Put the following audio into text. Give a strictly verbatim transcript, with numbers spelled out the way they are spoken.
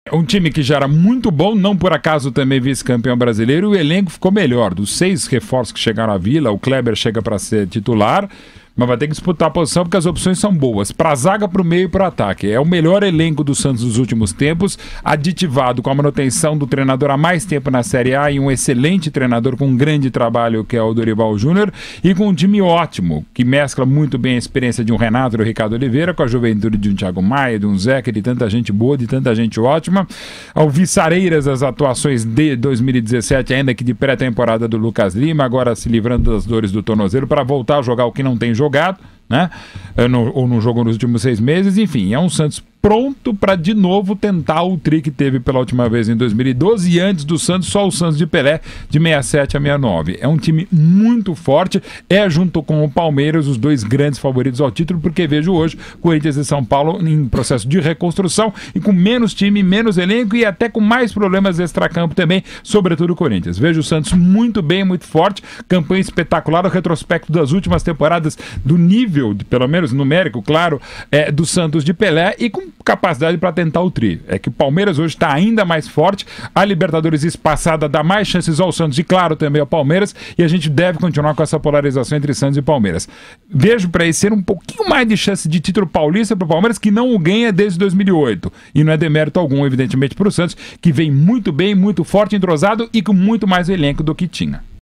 Um time que já era muito bom, não por acaso também vice-campeão brasileiro, o elenco ficou melhor. Dos seis reforços que chegaram à Vila, o Kleber chega para ser titular, mas vai ter que disputar a posição porque as opções são boas. Para a zaga, para o meio e para o ataque. É o melhor elenco do Santos dos últimos tempos, aditivado com a manutenção do treinador há mais tempo na Série A e um excelente treinador com um grande trabalho que é o Dorival Júnior, e com um time ótimo, que mescla muito bem a experiência de um Renato e do Ricardo Oliveira com a juventude de um Thiago Maia, de um Zeca, de tanta gente boa, de tanta gente ótima. Ao Viçareiras, as atuações de dois mil e dezessete, ainda que de pré-temporada do Lucas Lima, agora se livrando das dores do tornozelo para voltar a jogar o que não tem jogado, né? No, ou não jogou nos últimos seis meses. Enfim, é um Santos pronto para de novo tentar o tri que teve pela última vez em dois mil e doze, e antes do Santos só o Santos de Pelé de sessenta e sete a sessenta e nove. É um time muito forte, é junto com o Palmeiras os dois grandes favoritos ao título, porque vejo hoje Corinthians e São Paulo em processo de reconstrução e com menos time, menos elenco e até com mais problemas extracampo também, sobretudo o Corinthians. Vejo o Santos muito bem, muito forte, campanha espetacular, o retrospecto das últimas temporadas do nível, pelo menos numérico, claro, é, do Santos de Pelé, e com capacidade para tentar o tri. É que o Palmeiras hoje está ainda mais forte, a Libertadores espaçada dá mais chances ao Santos e, claro, também ao Palmeiras, e a gente deve continuar com essa polarização entre Santos e Palmeiras. Vejo para isso ser um pouquinho mais de chance de título paulista para o Palmeiras, que não o ganha desde dois mil e oito, e não é demérito algum, evidentemente, para o Santos, que vem muito bem, muito forte, entrosado e com muito mais elenco do que tinha.